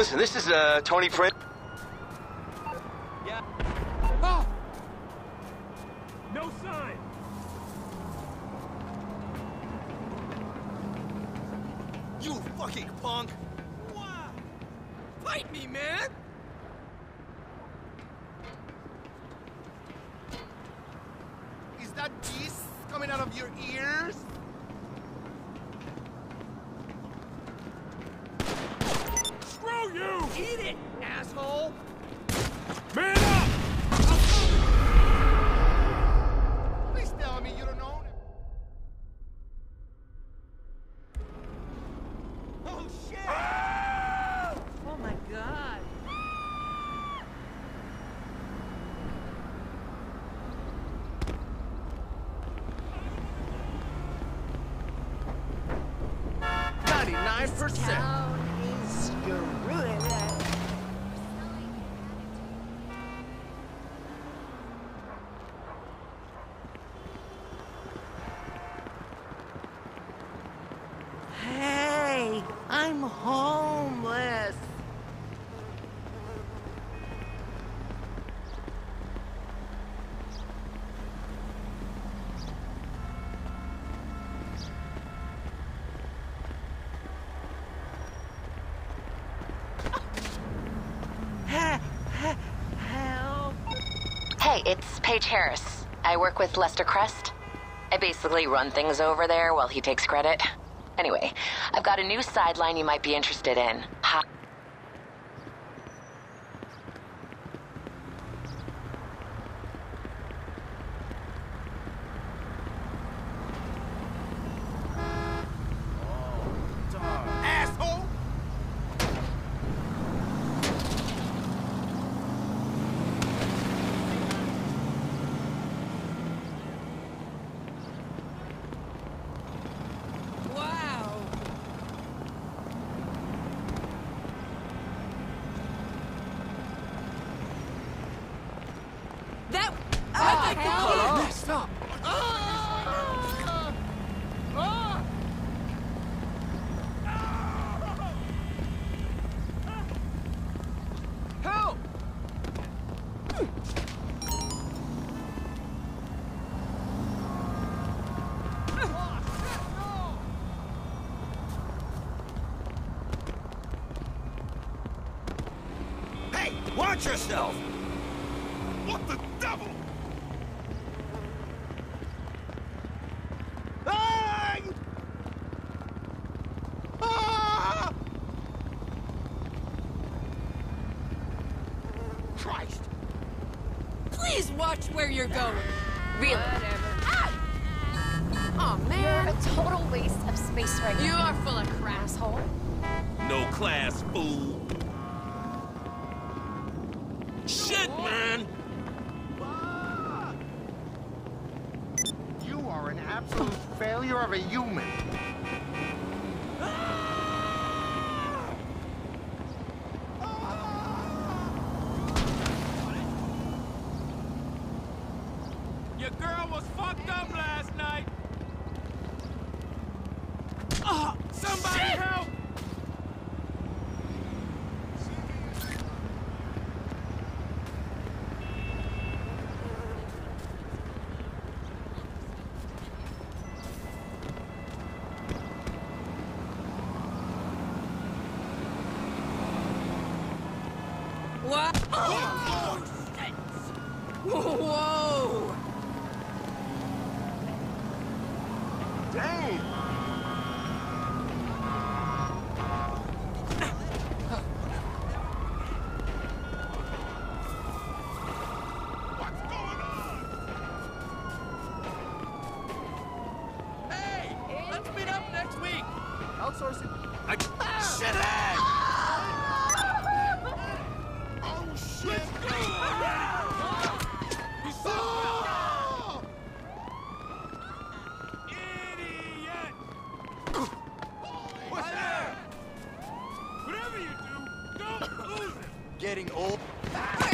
Listen, this is Tony Prince. Yeah. Oh! No sign! You fucking punk! Wow. Fight me, man! Is that jizz coming out of your ears? Screw you! Eat it, asshole! Man up! Please tell me you don't own it. Oh, shit! Oh my god. Town is screwed. Hey, I'm homeless. Help. Hey, it's Paige Harris. I work with Lester Crest. I basically run things over there while he takes credit. Anyway, I've got a new sideline you might be interested in. Asshole! Wow! That... Oh, hell. Messed up. Help! Hey, watch yourself! What the devil? Hey! Ah! Christ! Please watch where you're going. Really? Oh, You're man. a total waste of space right You now. are full of crap. Asshole. No class, fool. Shit, man! You are an absolute failure of a human. Your girl was fucked up last night. Somebody help! What? Whoa! Dang! What's going on? Hey! Let's meet up next week! Outsourcing. Shithead! Oh shit! You Oh! idiot! What's that? Whatever you do, don't lose it! Getting old.